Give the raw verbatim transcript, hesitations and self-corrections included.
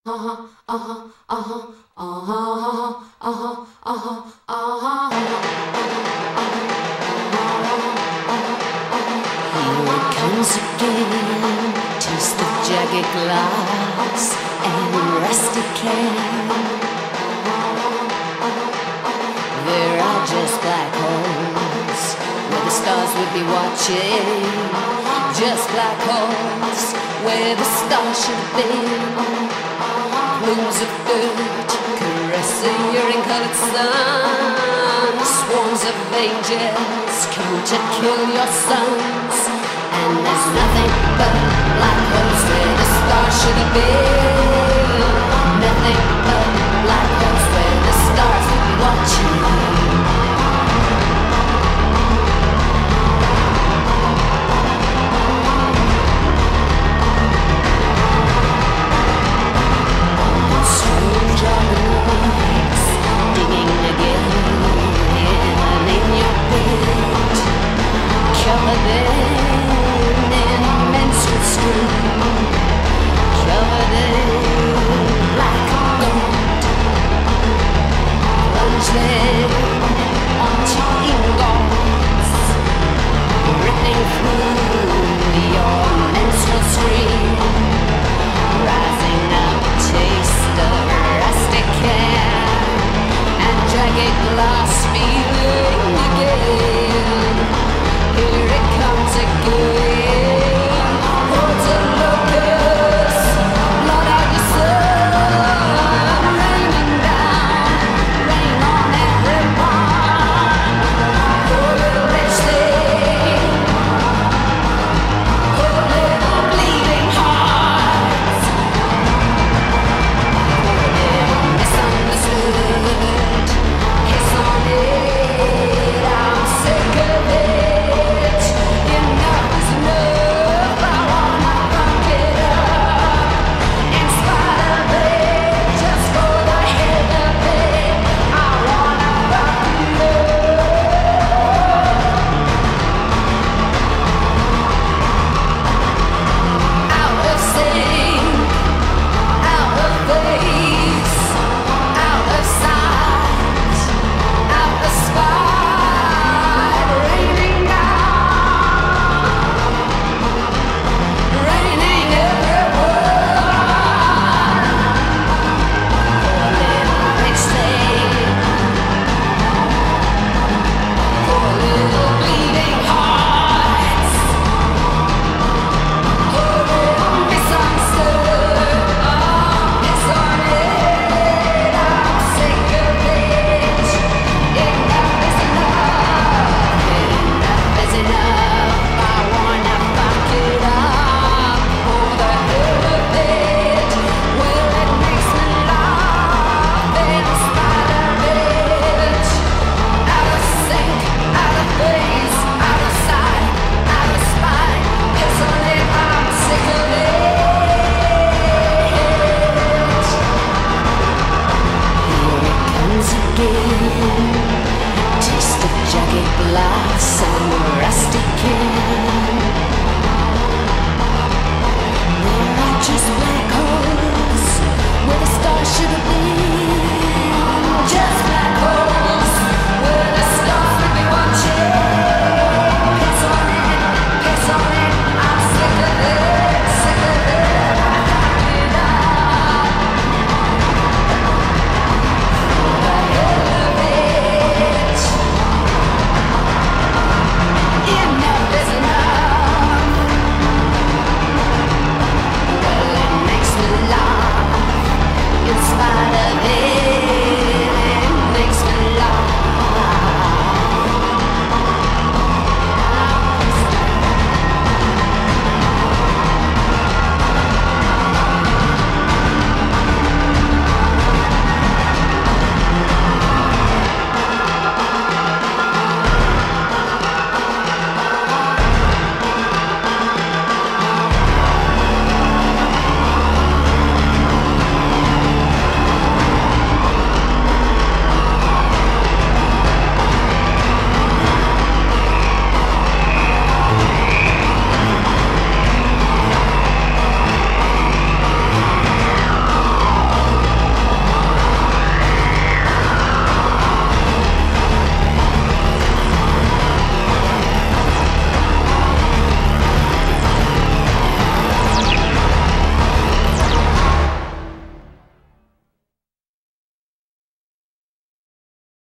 Comes again, taste the jagged glass and rusty can. There are just black holes where the stars would be watching. Just black holes where the stars should have been. Plumes of dirt caress the urine-colored sun. Swarms of angels come to kill your sons. And there's nothing but black holes where the stars should have been.